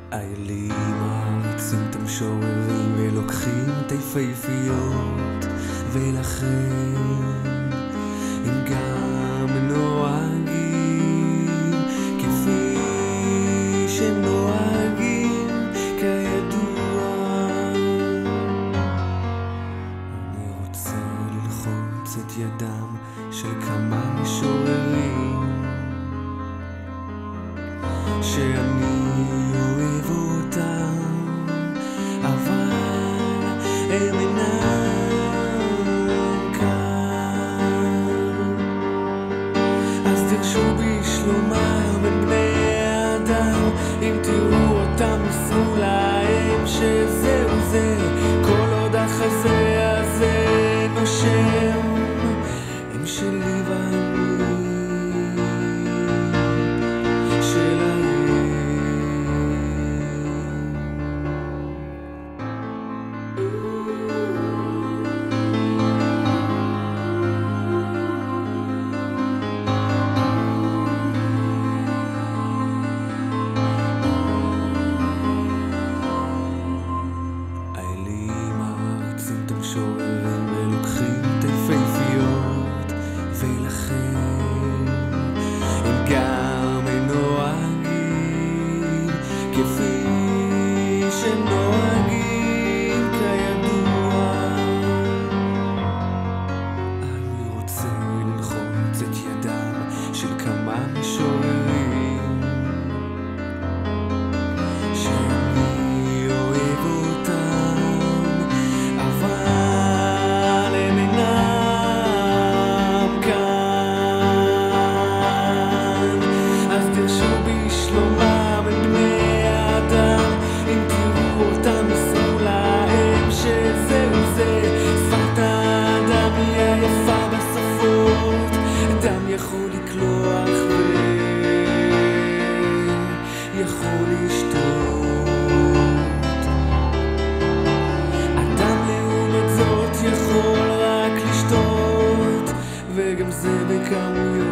האלים מעריצים את המשוררים ולוקחים את היפהפיות, ולכן הם גם נוהגים כפי שהם נוהגים כידוע. אני רוצה ללחוץ את ידם של כמה משוררים שאני אוהב אותם, אבל הם אינם כאן. אז דרשו בי שלומם בין בני האדם, אם תראו אותם מסרו להם שזהו זה, כל עוד החזה הזה נושם, הם שלי ואני משוררים ולוקחים את היפהפיות, ולכן הם גם נוהגים כפי שהם נוהגים כידוע. אני רוצה ללחוץ את ידם של כמה משוררים שאני אוהב אותם, אבל הם אינם כאן. אז דרשו בי שלומם בין בני האדם, אם תראו אותם מסרו להם שזהו זה, שפת האדם היא היפה בשפות, אדם יכול לקלוח ויכול לשתות, אדם לעומת זאת יכול רק לשתות, וגם זה בכמויות.